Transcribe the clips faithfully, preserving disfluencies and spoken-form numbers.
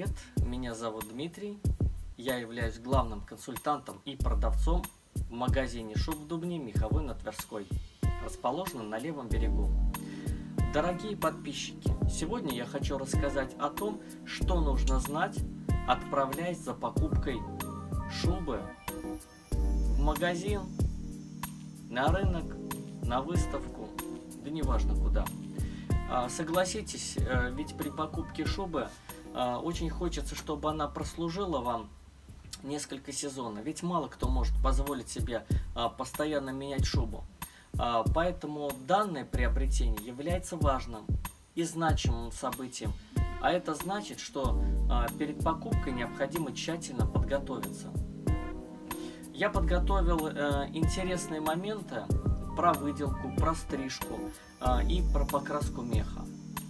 привет! Меня зовут Дмитрий. Я являюсь главным консультантом и продавцом в магазине шуб в Дубне, Меховой на Тверской, расположенном на левом берегу. Дорогие подписчики, сегодня я хочу рассказать о том, что нужно знать, отправляясь за покупкой шубы в магазин, на рынок, на выставку, да неважно куда. Согласитесь, ведь при покупке шубы очень хочется, чтобы она прослужила вам несколько сезонов. Ведь мало кто может позволить себе постоянно менять шубу. Поэтому данное приобретение является важным и значимым событием. А это значит, что перед покупкой необходимо тщательно подготовиться. Я подготовил интересные моменты про выделку, про стрижку и про покраску меха.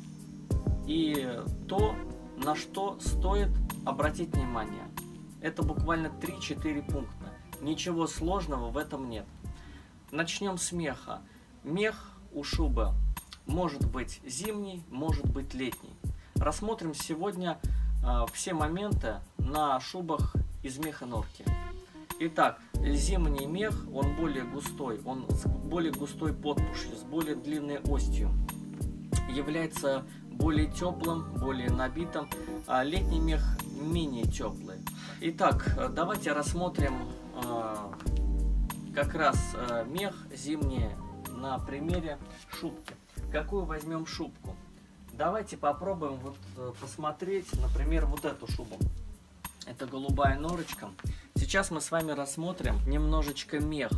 И то, на что стоит обратить внимание. Это буквально три-четыре пункта. Ничего сложного в этом нет. Начнем с меха. Мех у шубы может быть зимний, может быть летний. Рассмотрим сегодня э, все моменты на шубах из меха норки. Итак, зимний мех, он более густой, он с более густой подпушью, с более длинной остью. Является более теплым, более набитым, а летний мех менее теплый. Итак, давайте рассмотрим э, как раз э, мех зимний на примере шубки. Какую возьмем шубку? Давайте попробуем вот э, посмотреть, например, вот эту шубу. Это голубая норочка. Сейчас мы с вами рассмотрим немножечко мех.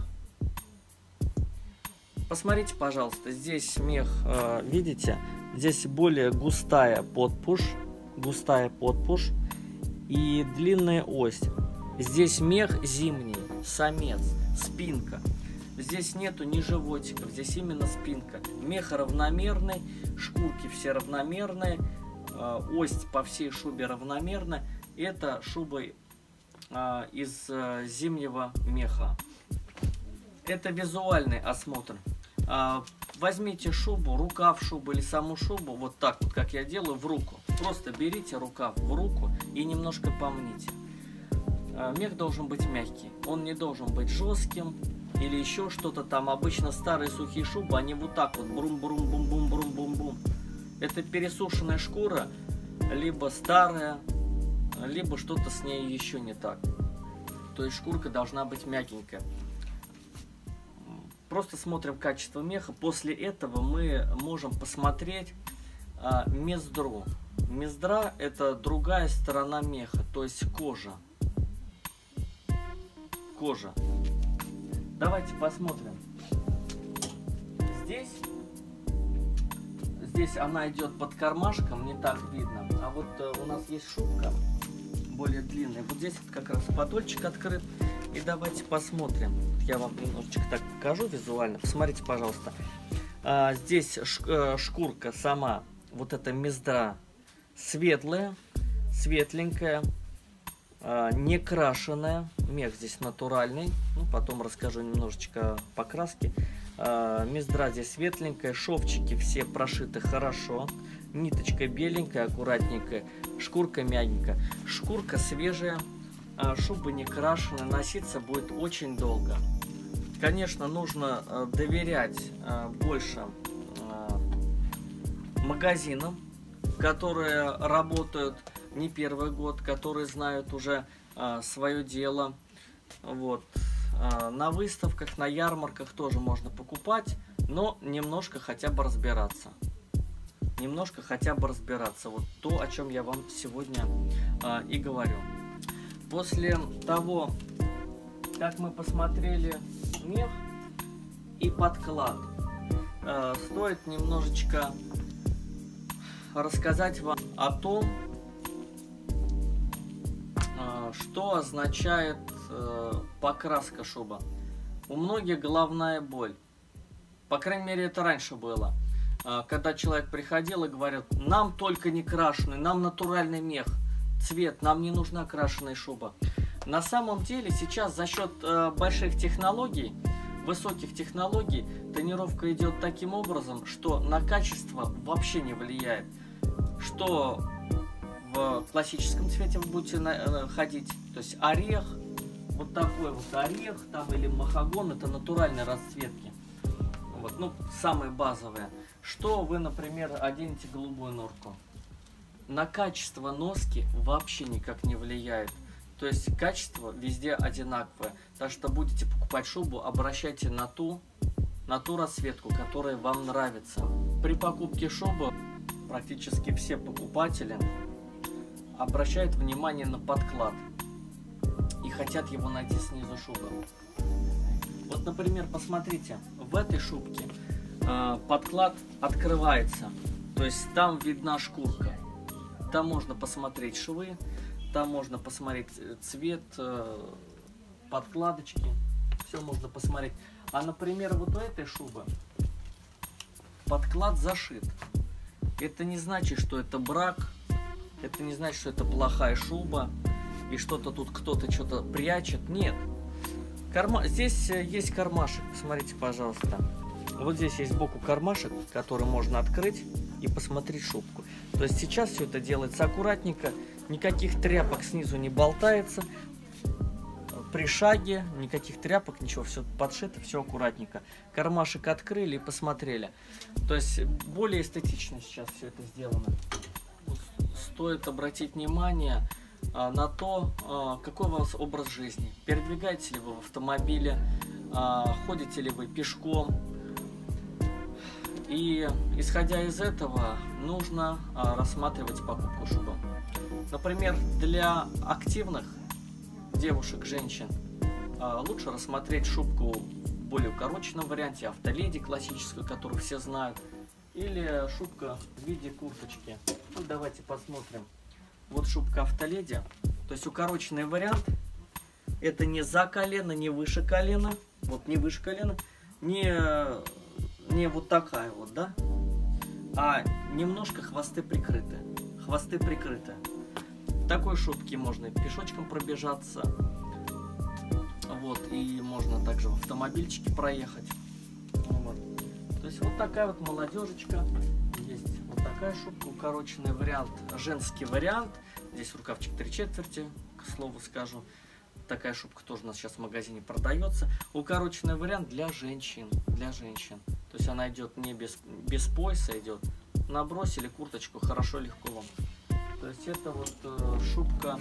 Посмотрите, пожалуйста, здесь мех, э, видите, здесь более густая подпушь, густая подпушь и длинная ось. Здесь мех зимний, самец, спинка. Здесь нету ни животиков, здесь именно спинка. Мех равномерный, шкурки все равномерные, э, ось по всей шубе равномерная. Это шуба э, из э, зимнего меха. Это визуальный осмотр. Э, возьмите шубу, рукав шубы или саму шубу, вот так вот, как я делаю, в руку. Просто берите рукав в руку и немножко помните. Э, мех должен быть мягкий, он не должен быть жестким или еще что-то там. Обычно старые сухие шубы, они вот так вот, брум-брум-бум-бум-брум-бум-бум. Это пересушенная шкура, либо старая, либо что-то с ней еще не так. То есть шкурка должна быть мягенькая. Просто смотрим качество меха. После этого мы можем посмотреть а, мездру. Мездра — это другая сторона меха, то есть кожа. Кожа. Давайте посмотрим. Здесь, здесь она идет под кармашком, не так видно. А вот а, у нас есть шубка более длинная. Вот здесь вот как раз подольчик открыт. И давайте посмотрим. Я вам немножечко так покажу визуально. Посмотрите, пожалуйста. А, здесь шкурка сама, вот эта мездра, светлая, светленькая, а, не крашеная. Мех здесь натуральный. Ну, потом расскажу немножечко покраски. А, мездра здесь светленькая, шовчики все прошиты хорошо. Ниточка беленькая, аккуратненькая, шкурка мягенькая. Шкурка свежая, шуба не крашеная, носиться будет очень долго. Конечно, нужно доверять больше магазинам, которые работают не первый год, которые знают уже свое дело. Вот. На выставках, на ярмарках тоже можно покупать, но немножко хотя бы разбираться. Немножко хотя бы разбираться. Вот то, о чем я вам сегодня а, и говорю. После того, как мы посмотрели мех и подклад, а, стоит немножечко рассказать вам о том, а, что означает а, покраска шубы. У многих головная боль. По крайней мере, это раньше было. Когда человек приходил и говорил: нам только не крашеный, нам натуральный мех, цвет, нам не нужна крашеная шуба. На самом деле сейчас за счет э, больших технологий, высоких технологий, тонировка идет таким образом, что на качество вообще не влияет. Что в классическом цвете вы будете на, ходить, то есть орех, вот такой вот орех, там или махагон, это натуральные расцветки. Вот, ну, самые базовые. Что вы, например, оденете голубую норку? На качество носки вообще никак не влияет. То есть качество везде одинаковое. Так что будете покупать шубу, обращайте на ту, на ту расцветку, которая вам нравится. При покупке шубы практически все покупатели обращают внимание на подклад и хотят его найти снизу шубы. Вот, например, посмотрите, в этой шубке э, подклад открывается, то есть там видна шкурка, там можно посмотреть швы, там можно посмотреть цвет э, подкладочки, все можно посмотреть. А, например, вот у этой шубы подклад зашит. Это не значит, что это брак, это не значит, что это плохая шуба и что-то тут кто-то что-то прячет. Нет. Карма... Здесь есть кармашек, смотрите, пожалуйста. Вот здесь есть сбоку кармашек, который можно открыть и посмотреть шубку. То есть сейчас все это делается аккуратненько, никаких тряпок снизу не болтается. При шаге никаких тряпок, ничего, все подшито, все аккуратненько. Кармашек открыли и посмотрели. То есть более эстетично сейчас все это сделано. Стоит обратить внимание а, на то, а, какой у вас образ жизни. Передвигаетесь ли вы в автомобиле, а, ходите ли вы пешком. И исходя из этого нужно а, рассматривать покупку шубы. Например, для активных девушек, женщин, лучше рассмотреть шубку в более укороченном варианте, автоледи классическую, которую все знают, или шубка в виде курточки. Ну, давайте посмотрим. Вот шубка автоледи, то есть укороченный вариант. Это не за колено, не выше колена, вот не выше колена, не, не вот такая вот, да, а немножко хвосты прикрыты, хвосты прикрыты. В такой шубке можно пешочком пробежаться, вот, и можно также в автомобильчике проехать. Вот. То есть вот такая вот молодежечка, есть вот такая шубка, укороченный вариант, женский вариант, здесь рукавчик три четверти, к слову скажу, такая шубка тоже у нас сейчас в магазине продается, укороченный вариант для женщин, для женщин, то есть она идет не без, без пояса идет, набросили курточку, хорошо, легко вам. То есть это вот э, шубка,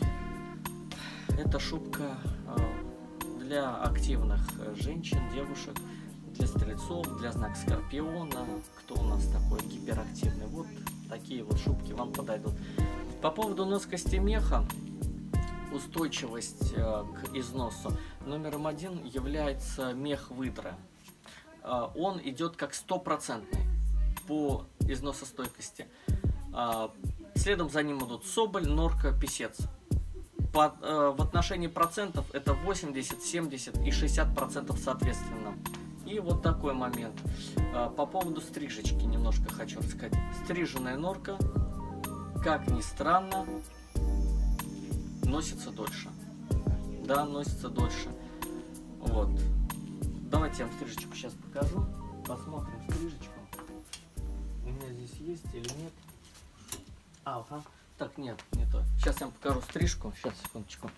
это шубка э, для активных женщин, девушек, для стрельцов, для знака Скорпиона, кто у нас такой гиперактивный. Вот такие вот шубки вам подойдут. По поводу носкости меха, устойчивость э, к износу, номером один является мех выдра. Э, он идет как стопроцентный по износостойкости. Э, Следом за ним идут соболь, норка, писец. По, э, в отношении процентов это восемьдесят, семьдесят и шестьдесят процентов соответственно. И вот такой момент. Э, по поводу стрижечки немножко хочу рассказать. Стриженная норка, как ни странно, носится дольше. Да, носится дольше. Вот. Давайте я вам стрижечку сейчас покажу. Посмотрим стрижечку. У меня здесь есть или нет. А, ага. Так, нет, не то. Сейчас я вам покажу стрижку. Сейчас, секундочку.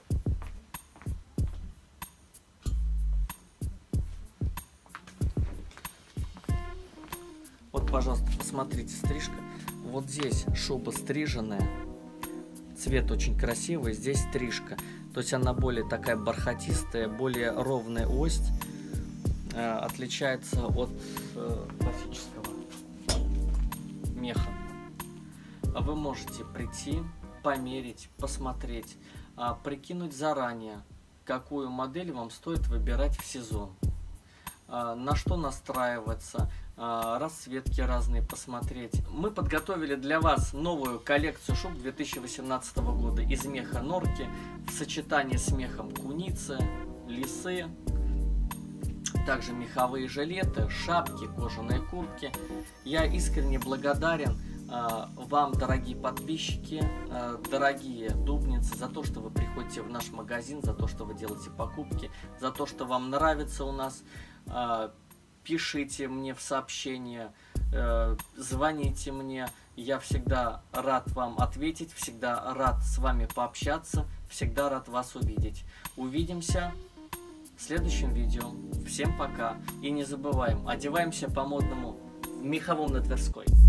Вот, пожалуйста, посмотрите, стрижка. Вот здесь шуба стриженная. Цвет очень красивый. Здесь стрижка. То есть она более такая бархатистая, более ровная ось. Э, отличается от э, классического меха. Вы можете прийти, померить, посмотреть, а, прикинуть заранее, какую модель вам стоит выбирать в сезон, а, на что настраиваться, а, расцветки разные посмотреть. Мы подготовили для вас новую коллекцию шуб две тысячи восемнадцатого года из меха норки в сочетании с мехом куницы, лисы, также меховые жилеты, шапки, кожаные куртки. Я искренне благодарен вам, дорогие подписчики, дорогие дубницы, за то, что вы приходите в наш магазин, за то, что вы делаете покупки, за то, что вам нравится у нас. Пишите мне в сообщения, э, звоните мне, я всегда рад вам ответить, всегда рад с вами пообщаться, всегда рад вас увидеть. Увидимся в следующем видео. Всем пока. И не забываем, одеваемся по-модному в меховом на Тверской.